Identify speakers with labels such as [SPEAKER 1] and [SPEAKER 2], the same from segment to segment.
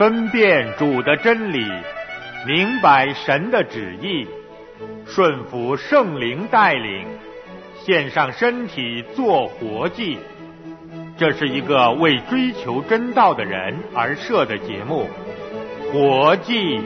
[SPEAKER 1] 分辨主的真理，明白神的旨意，顺服圣灵带领，献上身体做活祭。这是一个为追求真道的人而设的节目，活祭。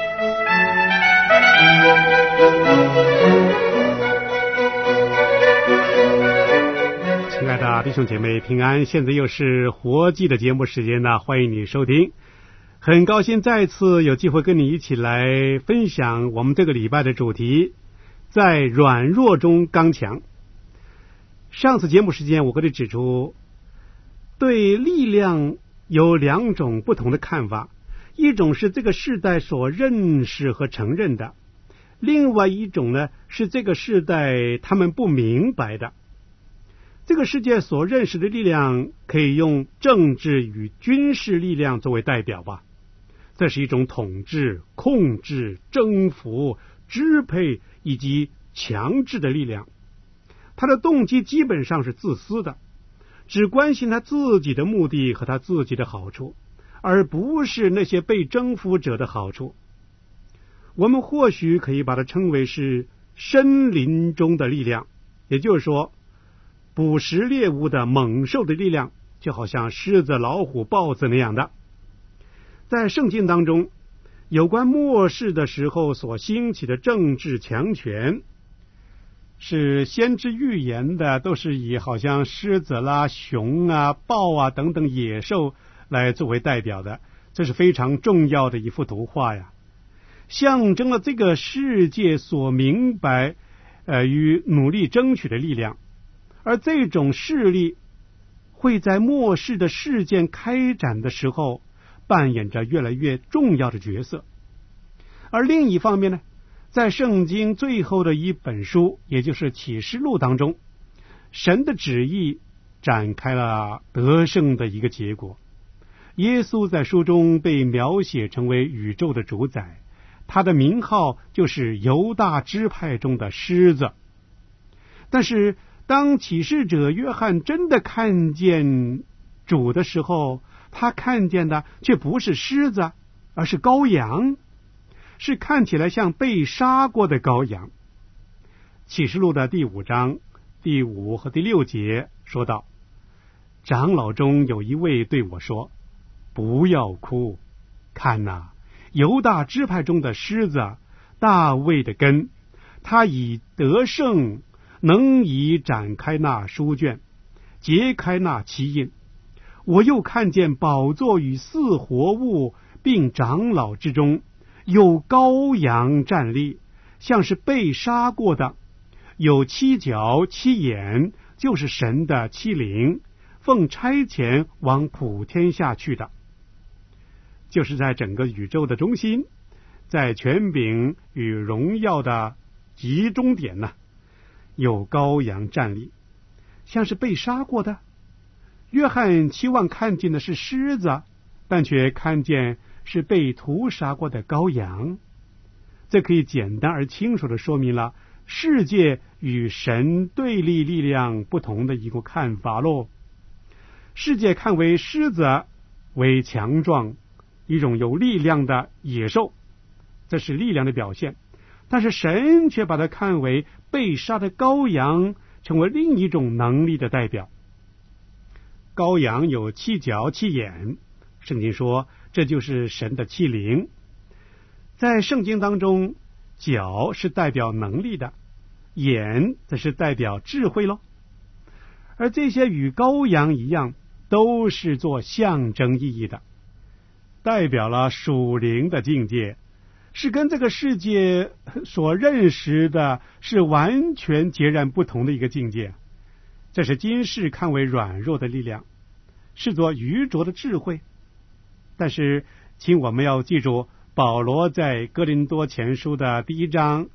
[SPEAKER 2] 亲爱的弟兄姐妹平安，现在又是活祭的节目时间呢，欢迎你收听。很高兴再次有机会跟你一起来分享我们这个礼拜的主题，在软弱中刚强。上次节目时间我跟你指出，对力量有两种不同的看法，一种是这个世代所认识和承认的，另外一种呢是这个世代他们不明白的。这个世界所认识的力量可以用政治与军事力量作为代表吧，这是一种统治、控制、征服、支配以及强制的力量。他的动机基本上是自私的，只关心他自己的目的和他自己的好处，而不是那些被征服者的好处。我们或许可以把它称为是森林中的力量，也就是说捕食猎物的猛兽的力量，就好像狮子、老虎、豹子那样的。在圣经当中，有关末世的时候所兴起的政治强权，是先知预言的，都是以好像狮子啦、熊啊、豹啊等等野兽来作为代表的，这是非常重要的一幅图画呀，象征了这个世界所明白与努力争取的力量。而这种势力会在末世的事件开展的时候扮演着越来越重要的角色。而另一方面呢，在圣经最后的一本书，也就是启示录当中，神的旨意展开了得胜的一个结果。耶稣在书中被描写成为宇宙的主宰，他的名号就是犹大支派中的狮子。但是当启示者约翰真的看见主的时候，他看见的却不是狮子，而是羔羊，是看起来像被杀过的羔羊。启示录的第5章第5和第6节说道，长老中有一位对我说，不要哭，看哪，犹大支派中的狮子，大卫的根，他已得胜，能以展开那书卷，揭开那七印。我又看见宝座与四活物并长老之中有羔羊站立，像是被杀过的，有7角7眼，就是神的7灵，奉差遣往普天下去的。就是在整个宇宙的中心，在权柄与荣耀的集中点呢，有羔羊站立，像是被杀过的。约翰期望看见的是狮子，但却看见是被屠杀过的羔羊。这可以简单而清楚地说明了世界与神对立力量不同的一个看法咯。世界看为狮子为强壮，一种有力量的野兽，这是力量的表现，但是神却把它看为被杀的羔羊，成为另一种能力的代表。羔羊有7角7眼，圣经说这就是神的7灵。在圣经当中，角是代表能力的，眼则是代表智慧咯。而这些与羔羊一样，都是做象征意义的，代表了属灵的境界，是跟这个世界所认识的是完全截然不同的一个境界。这是今世看为软弱的力量，视作愚拙的智慧。但是请我们要记住保罗在哥林多前书的第1章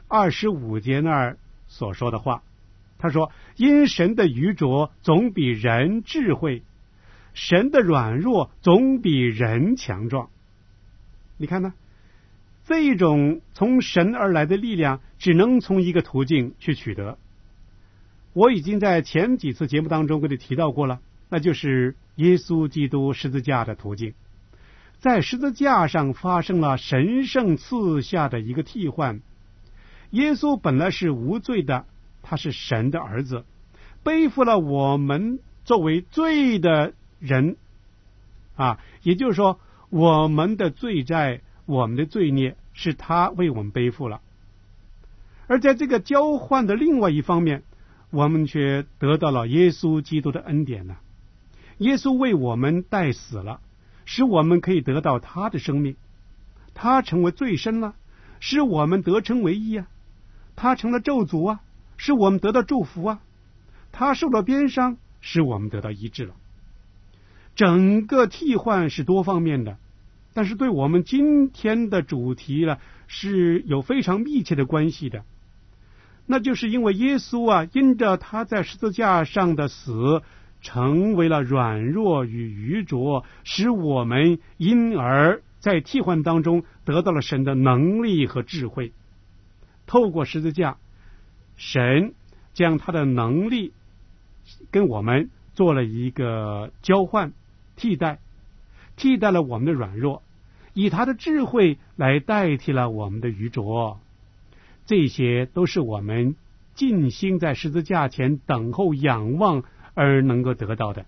[SPEAKER 2] 25节那儿所说的话，他说，因神的愚拙总比人智慧，神的软弱总比人强壮。你看呢，这一种从神而来的力量只能从一个途径去取得。我已经在前几次节目当中跟你提到过了，那就是耶稣基督十字架的途径。 在十字架上发生了神圣赐下的一个替换。耶稣本来是无罪的，他是神的儿子，背负了我们作为罪的人也就是说，我们的罪债，我们的罪孽是他为我们背负了。而在这个交换的另外一方面，我们却得到了耶稣基督的恩典呢。耶稣为我们代死了，使我们可以得到他的生命。他成为罪身了，使我们得称为义他成了咒诅使我们得到祝福他受了鞭伤，使我们得到医治了。整个替换是多方面的，但是对我们今天的主题是有非常密切的关系的。那就是因为耶稣因着他在十字架上的死，成为了软弱与愚拙，使我们因而在替换当中得到了神的能力和智慧。透过十字架，神将他的能力跟我们做了一个交换，替代了我们的软弱，以他的智慧来代替了我们的愚拙。这些都是我们尽心在十字架前等候仰望而能够得到的。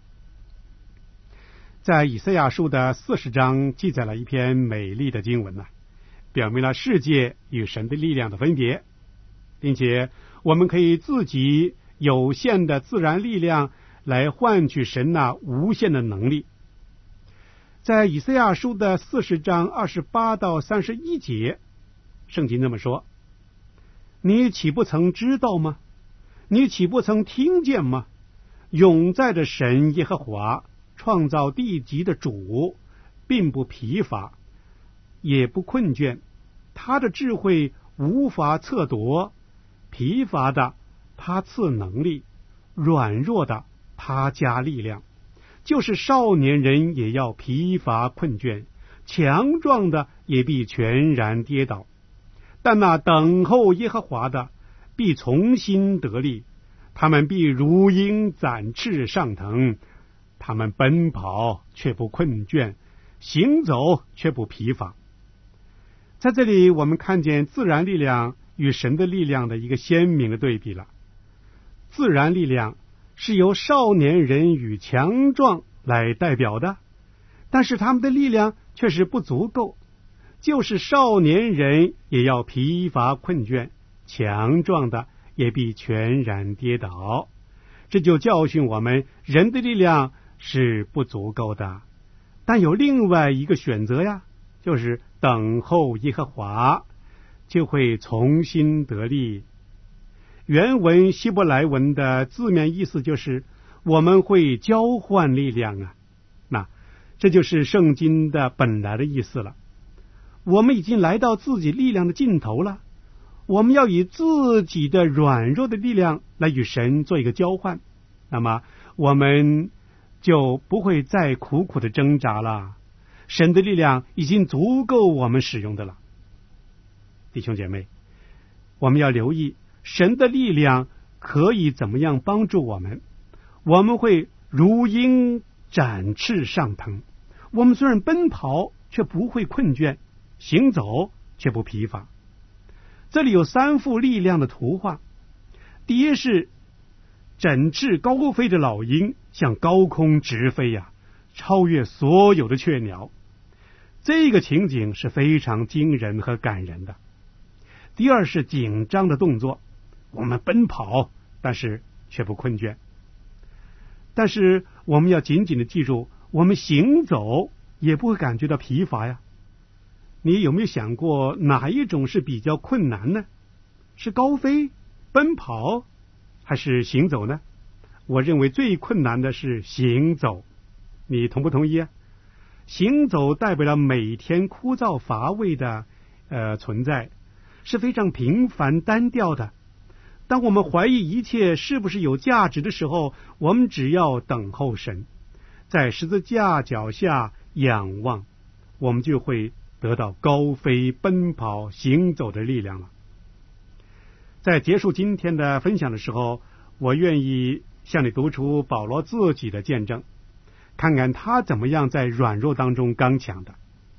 [SPEAKER 2] 在以赛亚书的40章记载了一篇美丽的经文表明了世界与神的力量的分别，并且我们可以自己有限的自然力量来换取神无限的能力。在以赛亚书的40章28到31节，圣经这么说：你岂不曾知道吗？你岂不曾听见吗？永在的神耶和华，创造地极的主，并不疲乏，也不困倦，他的智慧无法测度，疲乏的他赐能力，软弱的他加力量，就是少年人也要疲乏困倦，强壮的也必全然跌倒。但那等候耶和华的必重新得力，他们必如鹰展翅上腾，他们奔跑却不困倦，行走却不疲乏。在这里我们看见自然力量与神的力量的一个鲜明的对比了。自然力量是由少年人与强壮来代表的，但是他们的力量确实不足够，就是少年人也要疲乏困倦，强壮的也必全然跌倒。这就教训我们，人的力量是不足够的，但有另外一个选择就是等候耶和华，就会重新得力。原文希伯来文的字面意思就是我们会交换力量那这就是圣经的本来的意思了。我们已经来到自己力量的尽头了，我们要以自己的软弱的力量来与神做一个交换，那么我们就不会再苦苦的挣扎了，神的力量已经足够我们使用的了。弟兄姐妹，我们要留意神的力量可以怎么样帮助我们。我们会如鹰展翅上腾，我们虽然奔跑却不会困倦，行走却不疲乏。这里有3幅力量的图画。第一是展翅高飞的老鹰向高空直飞超越所有的雀鸟，这个情景是非常惊人和感人的。第二是紧张的动作，我们奔跑，但是却不困倦。但是我们要紧紧的记住，我们行走也不会感觉到疲乏你有没有想过哪一种是比较困难呢？是高飞、奔跑还是行走呢？我认为最困难的是行走，你同不同意行走代表了每天枯燥乏味的存在，是非常平凡单调的。当我们怀疑一切是不是有价值的时候，我们只要等候神，在十字架脚下仰望，我们就会得到高飞、奔跑、行走的力量了。在结束今天的分享的时候，我愿意向你读出保罗自己的见证，看看他怎么样在软弱当中刚强的。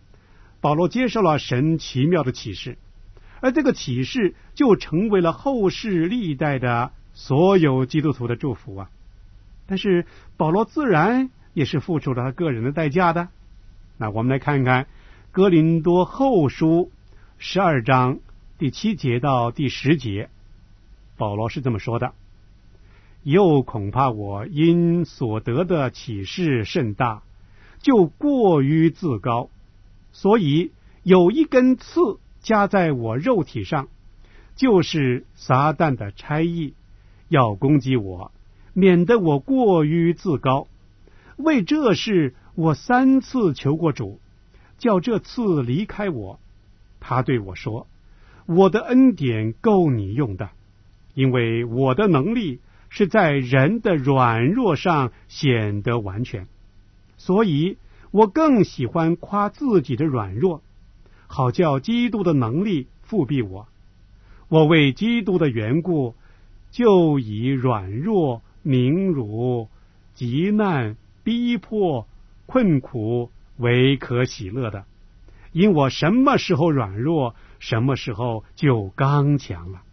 [SPEAKER 2] 保罗接受了神奇妙的启示，而这个启示就成为了后世历代的所有基督徒的祝福啊。但是保罗自然也是付出了他个人的代价的。那我们来看看哥林多后书12章第7节到第10节，保罗是这么说的：又恐怕我因所得的启示甚大，就过于自高，所以有一根刺加在我肉体上，就是撒旦的差役，要攻击我，免得我过于自高。为这事我3次求过主，叫这刺离开我。他对我说：我的恩典够你用的，因为我的能力是在人的软弱上显得完全。所以我更喜欢夸自己的软弱，好叫基督的能力复庇我。我为基督的缘故，就以软弱、凌辱、急难、逼迫、困苦为可喜乐的，因我什么时候软弱，什么时候就刚强了。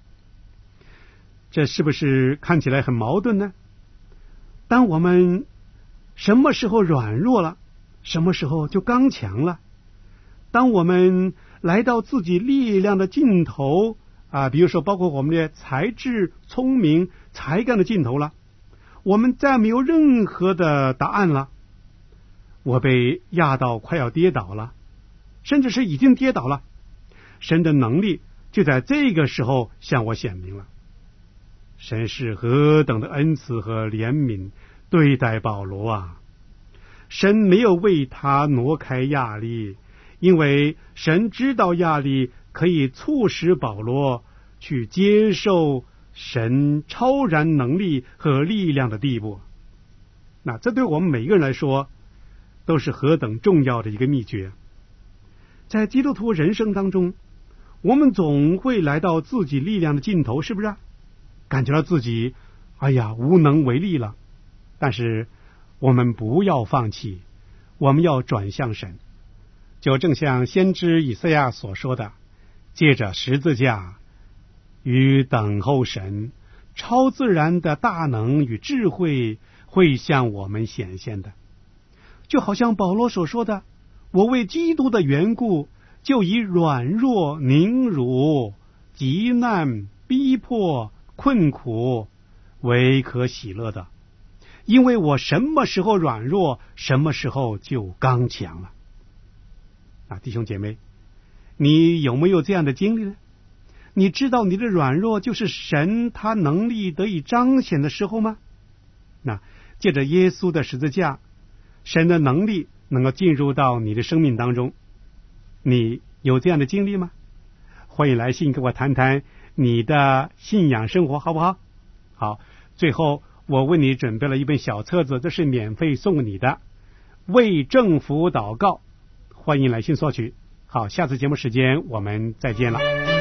[SPEAKER 2] 这是不是看起来很矛盾呢？当我们什么时候软弱了，什么时候就刚强了。当我们来到自己力量的尽头比如说包括我们的才智、聪明、才干的尽头了，我们再没有任何的答案了，我被压到快要跌倒了，甚至是已经跌倒了，神的能力就在这个时候向我显明了。神是何等的恩慈和怜悯对待保罗啊！神没有为他挪开压力，因为神知道压力可以促使保罗去接受神超然能力和力量的地步。那这对我们每一个人来说都是何等重要的一个秘诀。在基督徒人生当中，我们总会来到自己力量的尽头，是不是感觉到自己无能为力了。但是我们不要放弃，我们要转向神，就正像先知以赛亚所说的，借着十字架与等候神，超自然的大能与智慧会向我们显现的。就好像保罗所说的，我为基督的缘故，就以软弱、凌辱、急难、逼迫、困苦为可喜乐的，因为我什么时候软弱，什么时候就刚强了。弟兄姐妹，你有没有这样的经历呢？你知道你的软弱就是神他能力得以彰显的时候吗？借着耶稣的十字架，神的能力能够进入到你的生命当中，你有这样的经历吗？欢迎来信跟我谈谈你的信仰生活，好不好？好，最后我为你准备了一本小册子，这是免费送给你的，为政府祷告，欢迎来信索取。好，下次节目时间我们再见了。